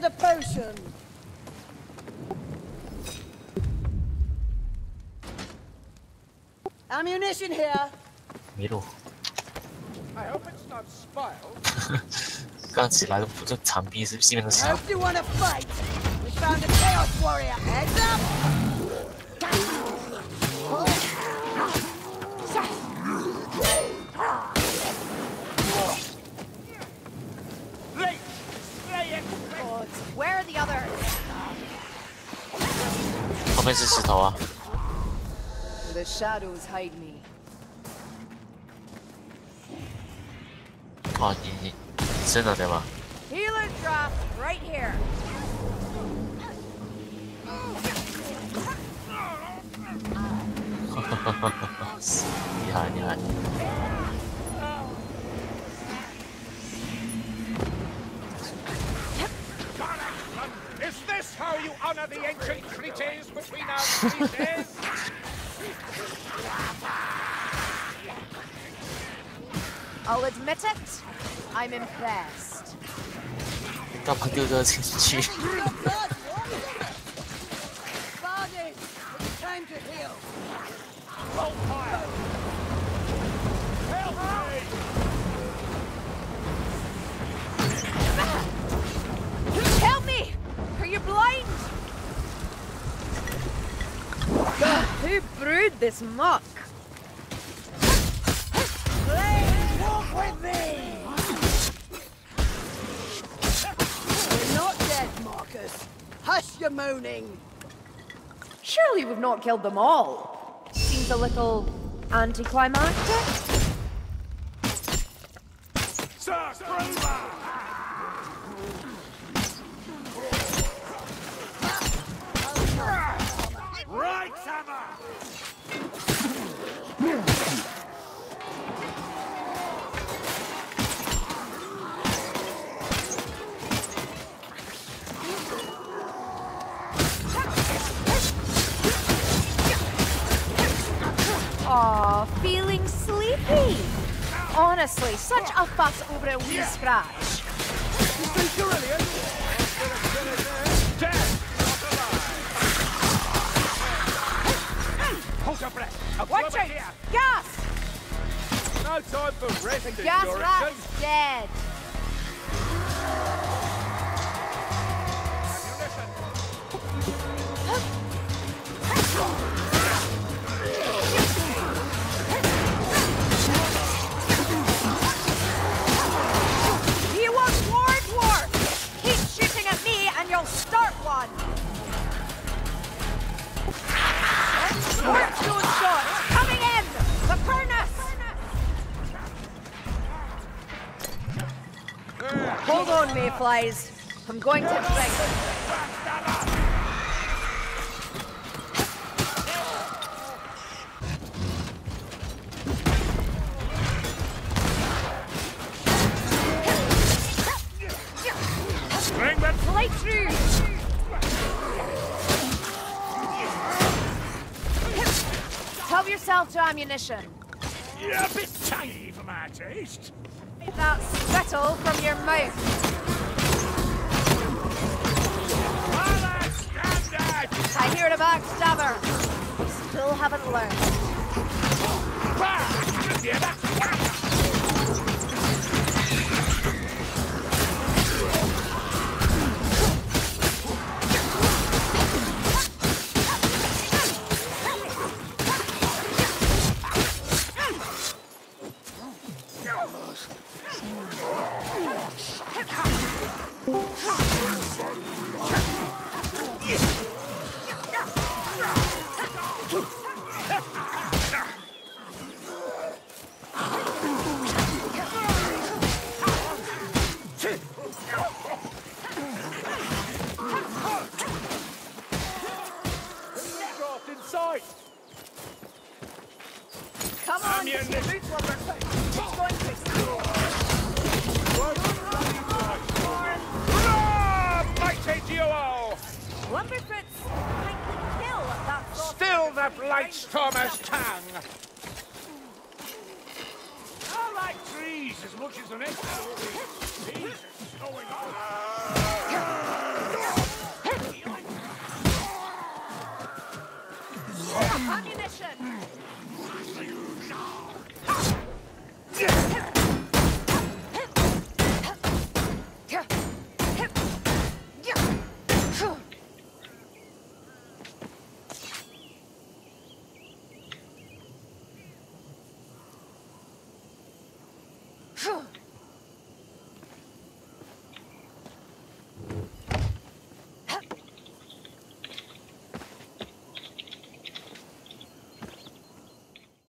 the potion. Ammunition here. 미로. I hope it's not spoiled. 刚起来都不就长臂是西面的 I 枪。 hope you want to fight. We found a chaos warrior. Heads up. Late! Slay it! God, where are the others? 后面是石头啊。 The shadows hide me. 哦，你真的对吧？ Healer drop right here. 厉害厉害。 Is this how you honor the ancient treaties between our species? I'll admit it, I'm impressed. 干嘛丢这个进去？ Barney, it's time to heal. Roll fire! Help me! Help me! Are you blind? Who brewed this muck? Walk with me. We're not dead, Marcus. Hush your moaning. Surely we've not killed them all. Seems a little anticlimactic. Sir, Grover! Right, hammer! Aw, feeling sleepy. Honestly, such a fuss over a wee scratch. Dead, not alive! Hold your breath! A Watch Grover out! here! Gas! No time for resting, Gas Dorrington. rat's dead. You want war, dwarf? Keep shooting at me and you'll start one. Scorchstone shot coming in. The furnace. Hold on, mayflies. I'm going to drink. Bring them Light through. Help yourself to ammunition. You're a bit tangy for my taste. That spittle from your mouth. Father, standard! I hear the backstabber. Still haven't learned. Bah! Yeah, that's dropped inside. Come on, Ammunition. it's going to explode. Hurrah, mighty duo! Lumberfoots might kill that soft Still the Blightstormer's tongue. I like trees as much as an egg. Peas are going on.